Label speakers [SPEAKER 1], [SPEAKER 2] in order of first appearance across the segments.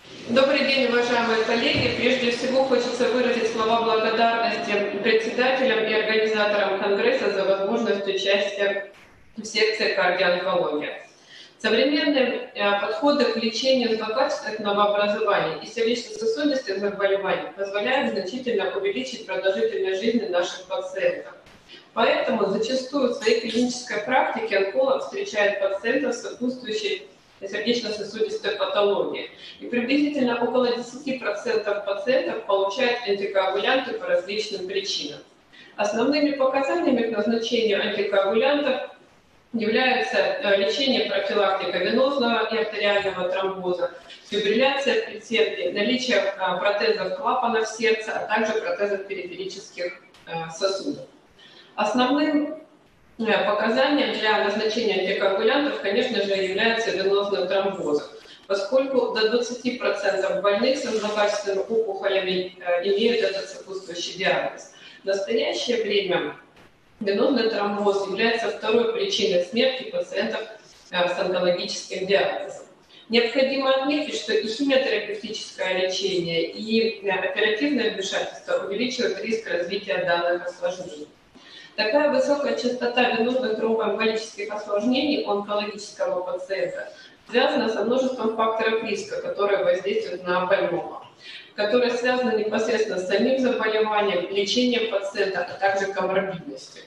[SPEAKER 1] Добрый день, уважаемые коллеги. Прежде всего хочется выразить слова благодарности председателям и организаторам Конгресса за возможность участия в секции «Кардионкология». Современные подходы к лечению злокачественного образования и сердечно-сосудистых заболеваний позволяют значительно увеличить продолжительность жизни наших пациентов. Поэтому зачастую в своей клинической практике онколог встречает пациентов с сопутствующей сердечно-сосудистой патологией. И приблизительно около 10% пациентов получают антикоагулянты по различным причинам. Основными показаниями к назначению антикоагулянтов являются лечение, профилактика венозного и артериального тромбоза, фибрилляция предсердий, наличие протезов клапанов сердца, а также протезов периферических сосудов. Основным показанием для назначения антикоагулянтов, конечно же, является венозный тромбоз, поскольку до 20% больных со злокачественными опухолями имеют этот сопутствующий диагноз. В настоящее время венозный тромбоз является второй причиной смерти пациентов с онкологическим диагнозом. Необходимо отметить, что и химиотерапевтическое лечение, и оперативное вмешательство увеличивают риск развития данных осложнений. Такая высокая частота венозных тромбоэмболических осложнений у онкологического пациента связана со множеством факторов риска, которые воздействуют на больного, которые связаны непосредственно с самим заболеванием, лечением пациента, а также коморбидностью.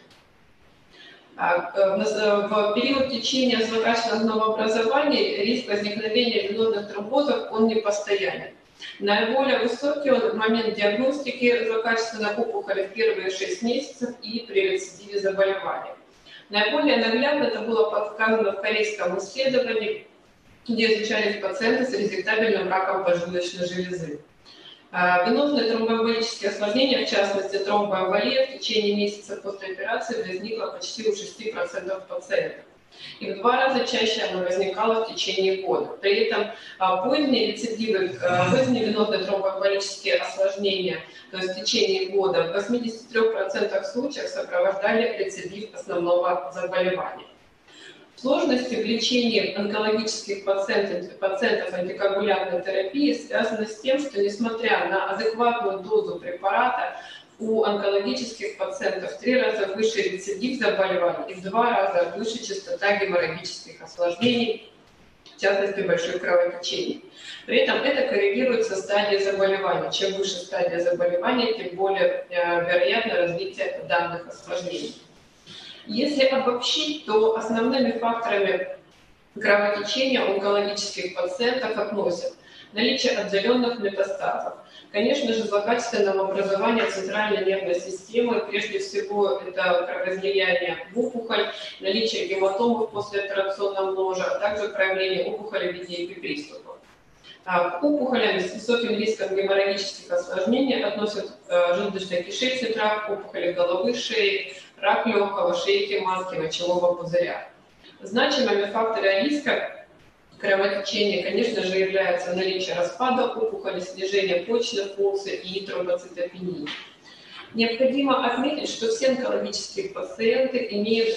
[SPEAKER 1] В период течения злокачественного образования риск возникновения венозных тромбозов он не постоянен. Наиболее высокий он в момент диагностики злокачественной опухоли в первые 6 месяцев и при рецидиве заболевания. Наиболее наглядно это было показано в корейском исследовании, где изучались пациенты с резектабельным раком поджелудочной железы. Венозные тромбоэмболические осложнения, в частности тромбоэмболия, в течение месяца после операции возникла почти у 6% пациентов. И в 2 раза чаще она возникала в течение года. При этом поздние рецидивы, поздние венозные тромбоэмболические осложнения, то есть в течение года, в 83% случаев сопровождали рецидив основного заболевания. Сложности в лечении онкологических пациентов антикоагулянтной терапии связаны с тем, что несмотря на адекватную дозу препарата, у онкологических пациентов в 3 раза выше рецидив заболеваний и в 2 раза выше частота геморрагических осложнений, в частности больших кровотечений. При этом это коррелируется со стадией заболевания. Чем выше стадия заболевания, тем более вероятно развитие данных осложнений. Если обобщить, то основными факторами кровотечения у онкологических пациентов относят наличие отдаленных метастазов. Конечно же, злокачественное образование центральной нервной системы, прежде всего, это кровоизлияние в опухоль, наличие гематомов после операционного ложа, а также проявление опухоли в виде эпиприступов. К опухолям с высоким риском геморрагических осложнений относят желудочно-кишечный тракт, опухоли головы, шеи, рак легкого, шейки матки, мочевого пузыря. Значимыми факторами риска кровотечения, конечно же, являются наличие распада опухоли, снижение почечных функций и тромбоцитопении. Необходимо отметить, что все онкологические пациенты имеют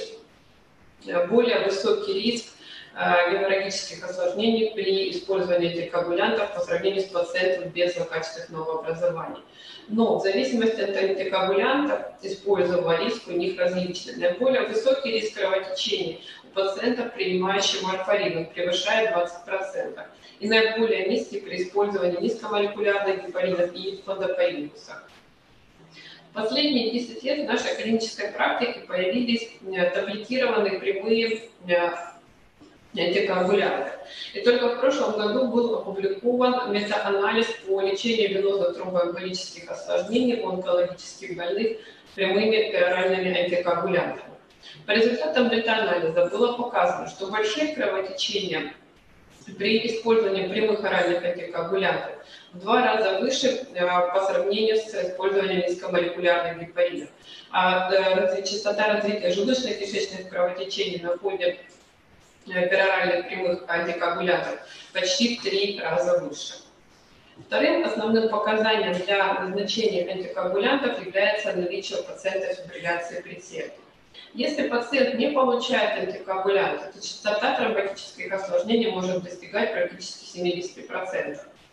[SPEAKER 1] более высокий риск геморрагических осложнений при использовании антикоагулянтов по сравнению с пациентами без злокачественного образования. Но в зависимости от антикоагулянтов используемого риск у них различный. Наиболее высокий риск кровотечения у пациентов, принимающих варфарин, превышает 20%. И наиболее низкий при использовании низкомолекулярных гепаринов и фондопарингусов. В последние 10 лет в нашей клинической практике появились таблетированные прямые антикоагулянты. И только в прошлом году был опубликован метаанализ по лечению венозных тромбоэмболических осложнений у онкологических больных прямыми пероральными антикоагулянтами. По результатам метаанализа было показано, что большие кровотечения при использовании прямых оральных антикоагулянтов в 2 раза выше по сравнению с использованием низкомолекулярных гепаринов. А частота развития желудочно-кишечных кровотечений на фоне пероральных прямых антикоагулянтов почти в 3 раза выше. Вторым основным показанием для назначения антикоагулянтов является наличие у пациента фибрилляции предсердий. Если пациент не получает антикоагулянты, то частота тромботических осложнений может достигать практически 70%.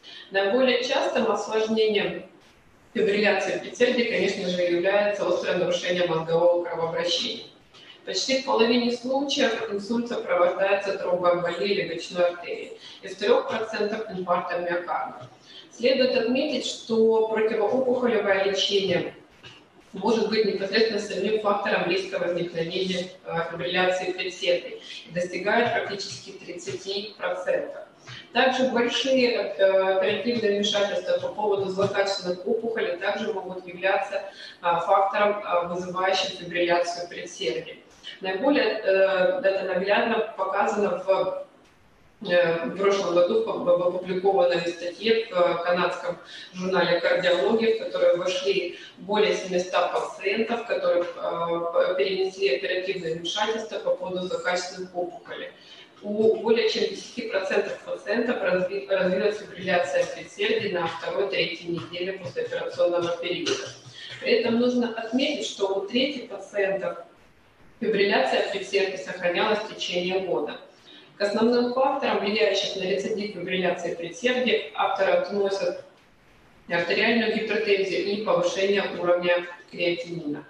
[SPEAKER 1] Наиболее частым осложнением фибрилляции предсердий, конечно же, является острое нарушение мозгового кровообращения. Почти в половине случаев инсульт сопровождается тромбоэмболией легочной артерии и в 3% инфарктом миокарда. Следует отметить, что противоопухолевое лечение может быть непосредственно самим фактором риска возникновения фибрилляции предсердий и достигает практически 30%. Также большие оперативные вмешательства по поводу злокачественных опухолей также могут являться фактором, вызывающим фибрилляцию предсердий. Наиболее это наглядно показано в прошлом году в опубликованной статье в канадском журнале «Кардиология», в которой вошли более 700 пациентов, которых перенесли оперативное вмешательство по поводу злокачественных опухолей. У более чем 10% пациентов развилась фибрилляция предсердий на 2-3 неделе после операционного периода. При этом нужно отметить, что у трети пациентов фибрилляция предсердий сохранялась в течение года. К основным факторам, влияющим на рецидив фибрилляции предсердий, авторы относят артериальную гипертензию и повышение уровня креатинина.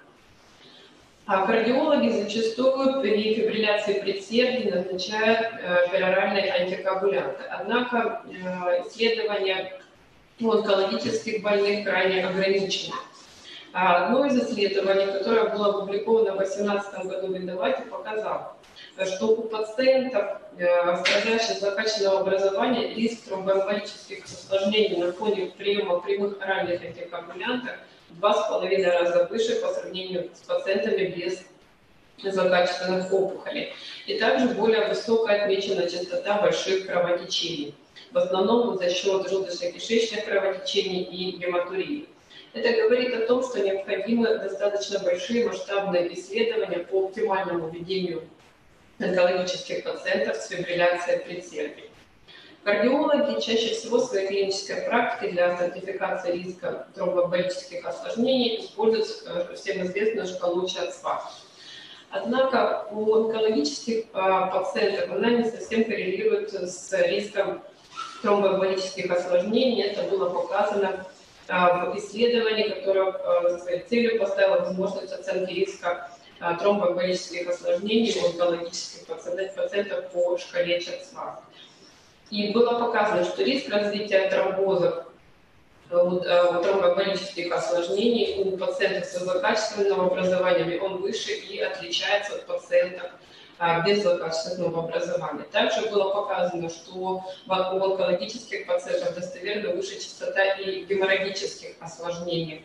[SPEAKER 1] А кардиологи зачастую при фибрилляции предсердий назначают пероральные антикоагулянты. Однако исследования у онкологических больных крайне ограничены. Одно из исследований, которое было опубликовано в 2018 году в Индовате, показало, что у пациентов, страдающих злокачественного образования, риск тромбоэмболических осложнений на фоне приема прямых оральных антикоагулянтов в 2,5 раза выше по сравнению с пациентами без злокачественных опухолей. И также более высокая отмечена частота больших кровотечений, в основном за счет желудочно-кишечных кровотечений и гематурии. Это говорит о том, что необходимы достаточно большие масштабные исследования по оптимальному ведению онкологических пациентов с фибрилляцией предсердий. Кардиологи чаще всего в своей клинической практике для стратификации риска тромбоэмболических осложнений используют всем известную шкалу ЧАЦ-2. Однако у онкологических пациентов она не совсем коррелирует с риском тромбоэмболических осложнений. Это было показано в исследовании, которое за своей целью поставило возможность оценки риска тромбоэмболических осложнений у онкологических пациентов по шкале ЧАЦ-2. И было показано, что риск развития тромбозов, у тромбоэмболических осложнений у пациентов с злокачественным образованием он выше и отличается от пациентов без злокачественного образования. Также было показано, что у онкологических пациентов достоверно выше частота и геморрагических осложнений.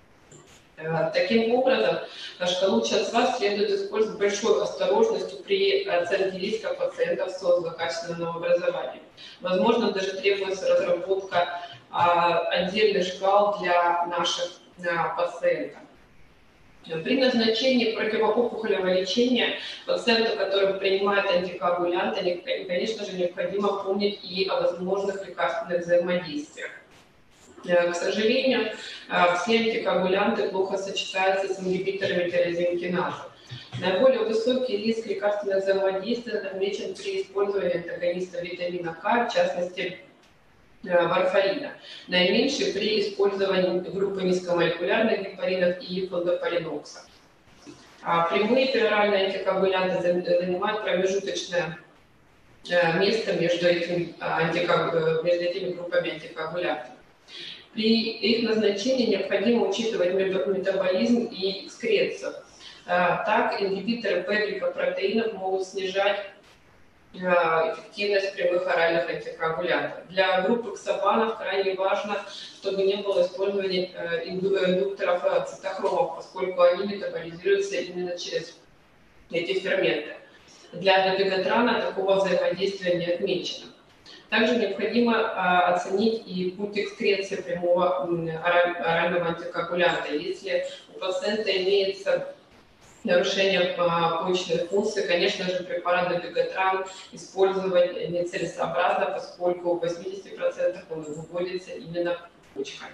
[SPEAKER 1] Таким образом, на шкалу ЧАЦ-2 следует использовать большой осторожностью при оценке риска пациентов с злокачественным образованием. Возможно, даже требуется разработка отдельных шкал для наших пациентов. При назначении противоопухолевого лечения пациенту, который принимает антикоагулянты, конечно же, необходимо помнить и о возможных лекарственных взаимодействиях. К сожалению, все антикоагулянты плохо сочетаются с ингибиторами тирозинкиназы. Наиболее высокий риск лекарственных взаимодействий отмечен при использовании антагониста витамина К, в частности, варфарина. Наименьший при использовании группы низкомолекулярных гепаринов и фондополинокса. Прямые пероральные антикоагулянты занимают промежуточное место между этими группами антикоагулянтов. При их назначении необходимо учитывать метаболизм и экскрецию. Так, ингибиторы P-гликопротеинов могут снижать эффективность прямых оральных антикоагулянтов. Для группы ксабанов крайне важно, чтобы не было использования индукторов цитохромов, поскольку они метаболизируются именно через эти ферменты. Для дабигатрана такого взаимодействия не отмечено. Также необходимо оценить и путь экскреции прямого орального антикоагулянта. Если у пациента имеется нарушение почечной функции, конечно же, препарат дабигатран использовать нецелесообразно, поскольку в 80% он выводится именно почками.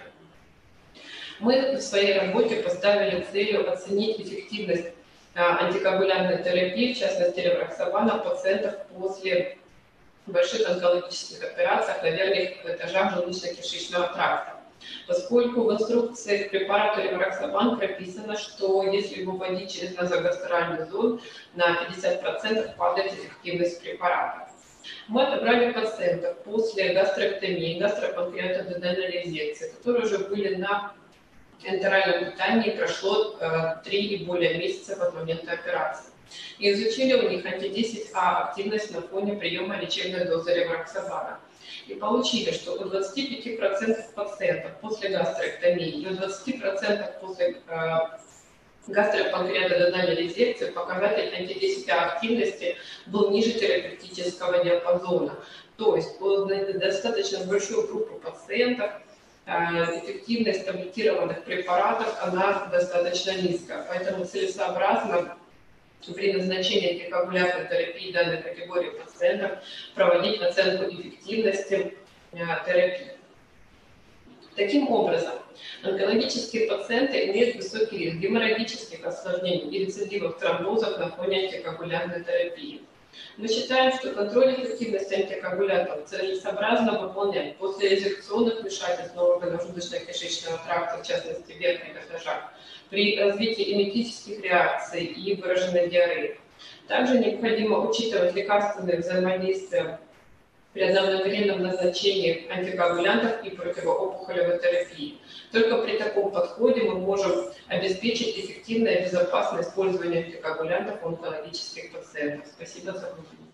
[SPEAKER 1] Мы в своей работе поставили целью оценить эффективность антикоагулянтной терапии, в частности ревроксабана, пациентов после больших онкологических операциях на верхних этажах желудочно-кишечного тракта. Поскольку в инструкции к препарату левараксабан прописано, что если его вводить через назогастральный зонд, на 50% падает эффективность препарата. Мы отобрали пациентов после гастроэктомии, гастропанкреатоденальной резекции, которые уже были на энтеральном питании, прошло 3 и более месяцев от момента операции. И изучили у них анти-10А активность на фоне приема лечебной дозы левараксабана. И получили, что у 25% пациентов после гастроэктомии и у 20% после гастропанкреатоденальной резекции показатель анти-10А активности был ниже терапевтического диапазона. То есть у достаточно большой группы пациентов эффективность таблетированных препаратов она достаточно низкая. Поэтому целесообразно при назначении антикоагулянтной терапии данной категории пациентов проводить оценку эффективности терапии. Таким образом, онкологические пациенты имеют высокий риск геморрагических осложнений и рецидивов тромбозов на фоне антикоагулянтной терапии. Мы считаем, что контроль эффективности антикоагулянтов целесообразно выполнять после резекционных вмешательств на органах желудочно-кишечного тракта, в частности в верхних этажах, при развитии эметических реакций и выраженной диареи. Также необходимо учитывать лекарственные взаимодействия при одновременном назначении антикоагулянтов и противоопухолевой терапии. Только при таком подходе мы можем обеспечить эффективное и безопасное использование антикоагулянтов у онкологических пациентов. Спасибо за внимание.